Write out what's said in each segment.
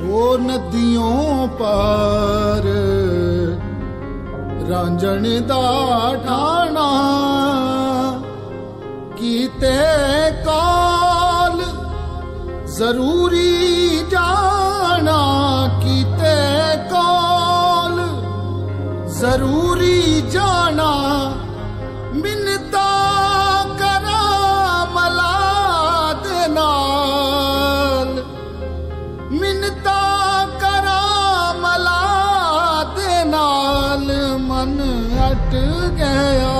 वो नदियों पार रांझण दा ठाणा कीते काल जरूरी जाना कीते काल जरूरी जाना मिन्नता करा मला दे नाल मिन्नता करा मला दे नाल मन अट गया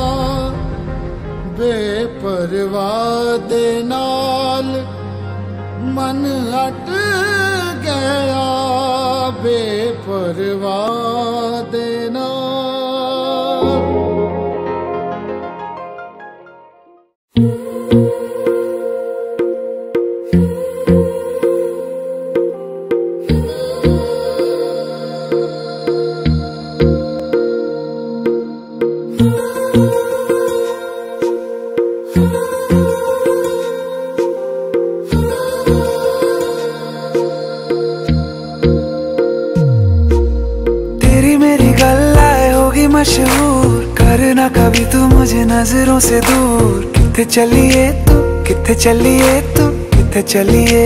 बेपरवाह दे नाल मन अट गया बेपरवाह दे नाल। मशहूर करना कभी तू मुझे नजरों से दूर किथे चलिए तू किथे चलिए तू किथे चलिए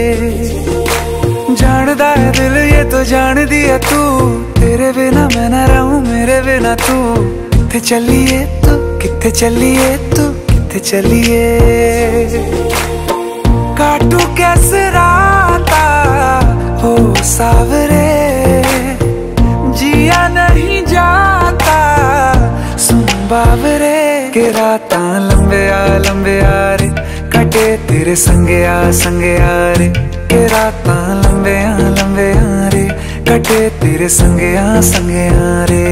जानदा है दिल ये तो जान दिया तू तेरे बिना मैं ना रहूं मेरे बिना तू किथे चलिए तू किथे चलिए तू किथे चलिए काटू कैसे राता हो सावरे जिया नहीं जाता सुन बावरे के रात लंबे आ रे कटे तेरे संगे आ रे के रात लंबे आ रे कटे तेरे संगे आ रे।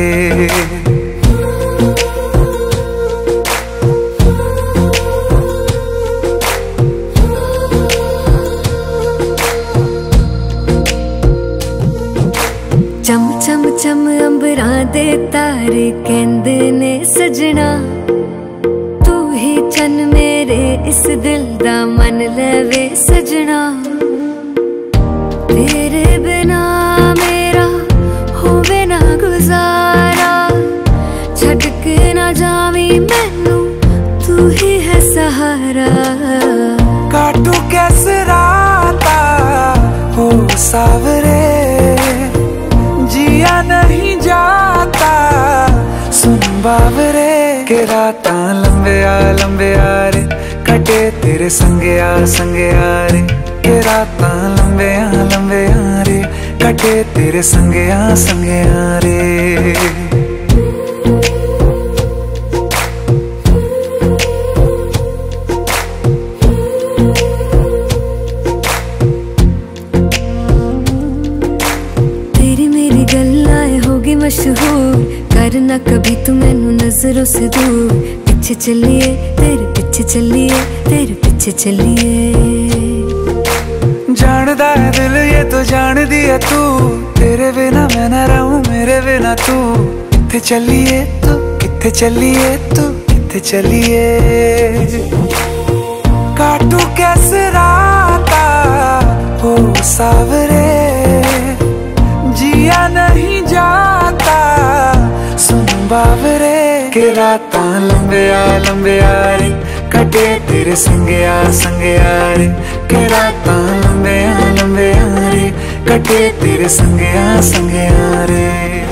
चम चम चम अंबरां दे तारे कहंदे ने सजना तू ही चन मेरे इस दिल दा मन लेवे सजना तेरे बिना मेरा होवे ना गुजारा छड़ के ना जावी मैनू तू ही है सहारा काटू कैसे राता हो सावरे जिया नहीं जाता सुन बावरे के रात लंबे आ रे कटे तेरे संगे आ रे के रात लंबे आ रे कटे तेरे संगे आ रे। मशहूर करना कभी तू मैनू नजरों से दूर पीछे चलिए तेरे पीछे चलिए तेरे पीछे चलिए जानदा है दिल ये तो जान दिया तू तेरे बिना मैं ना रहूं मेरे बिना तू किथे चलिए तू किथे चलिए तू किथे चलिए काटू कैसे राता हो सावरे जिया नहीं जाता सुन बावरे के रात लंबे आ रे कटे तेरे संगे आ रे के रात लंबे आ रे कटे तेरे संगे आ रे।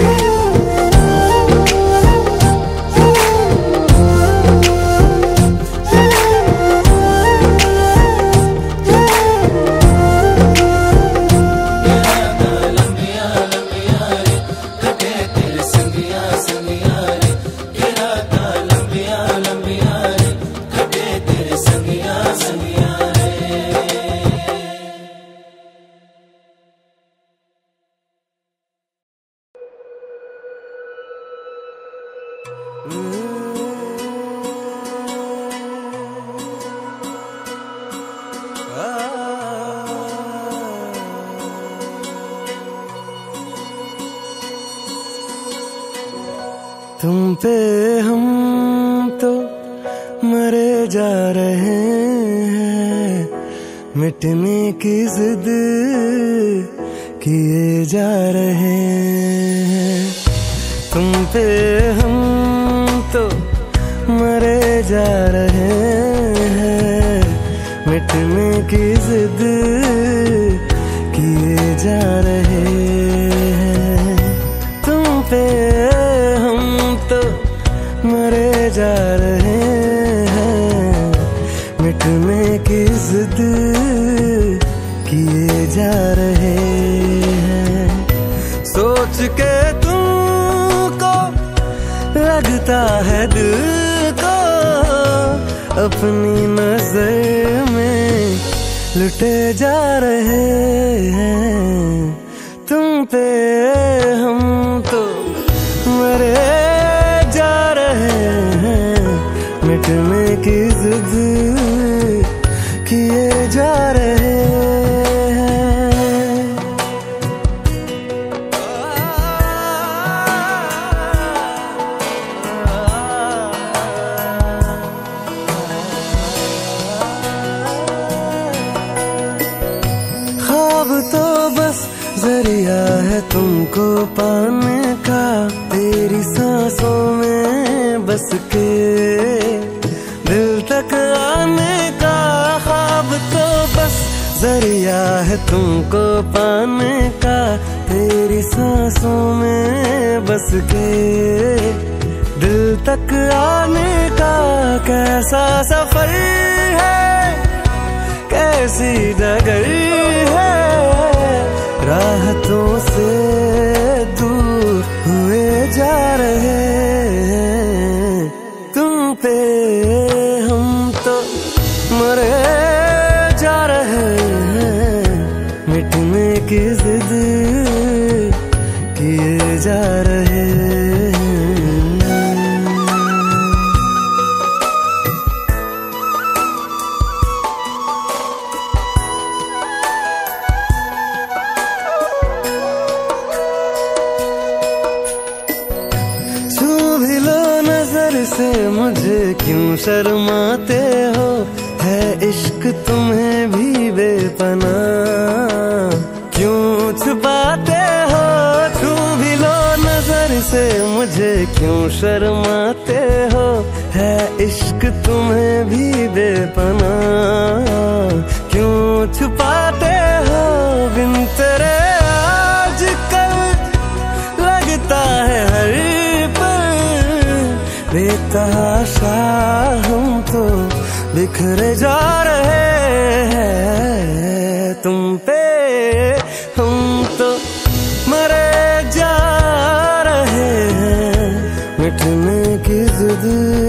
तुम पे हम तो मरे जा रहे हैं, मिटने की जिद किए जा रहे हैं। तुम पे हम तो मरे जा रहे हैं, मिटने की जिद किए जा रहे हैं। तुम पे हम तो मरे जा रहे हैं, मिटने की जिद किए जा रहे हैं। सोच के तुमको लगता है दिल को अपनी नजर में लुटे जा रहे हैं। तुम पे हम तो मरे जा रहे हैं, मिटने की जिद किए जा रहे हैं। ख्वाब तो बस जरिया है तुमको पाने का, तेरी सांसों में बस के दिल तक आने का। ख्वाब तो बस जरिया है तुमको पाने का, तेरी सांसों में बस के दिल तक आने का। कैसा सफर है, कैसी डगर है, राहतों से दूर हुए जा रहे हैं। तुम पे हम तो मरे जा रहे हैं, मिटने की जिद किए जा रहे हैं। से मुझे क्यों शर्माते हो, है इश्क तुम्हें भी बेपनाह क्यों छुपाते हो। छू भी लो नजर से मुझे क्यों शर्माते हो, है इश्क तुम्हें भी बेपनाह क्यों छुपाते हो। बिन तेरे आजकल लगता है हर बेतहाशा हम तो बिखरे जा रहे हैं। तुम पे हम तो मरे जा रहे हैं, मिटने की जिद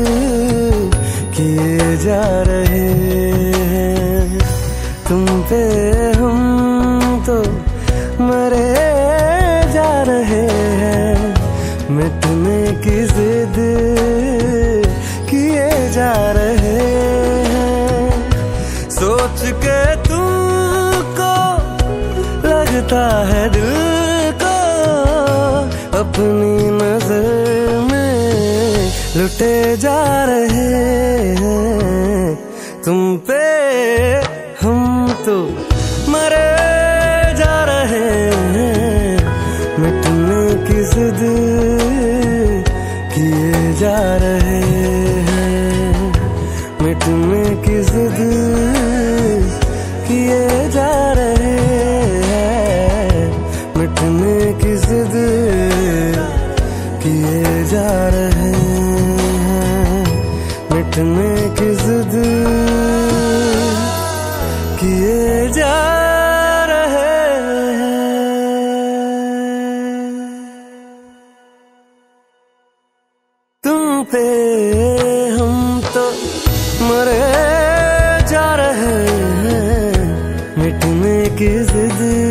किए जा रहे हैं। तुम पे हम तो मरे जा रहे हैं, मिटने की जिद किए जा रहे हैं। सोच के तुमको लगता है दिल को अपनी नजर में लुटे जा रहे हैं। तुम पे हम तो मरे जा रहे हैं, मिटने की जिद किए जा रहे हैं, मिटने की जिद किए जा रहे हैं, मिटने की जिद किए जा रहे हैं, मिटने की जिद किए जा रहे हैं। तुम पे हम तो मरे जा रहे हैं, मिटने की जिद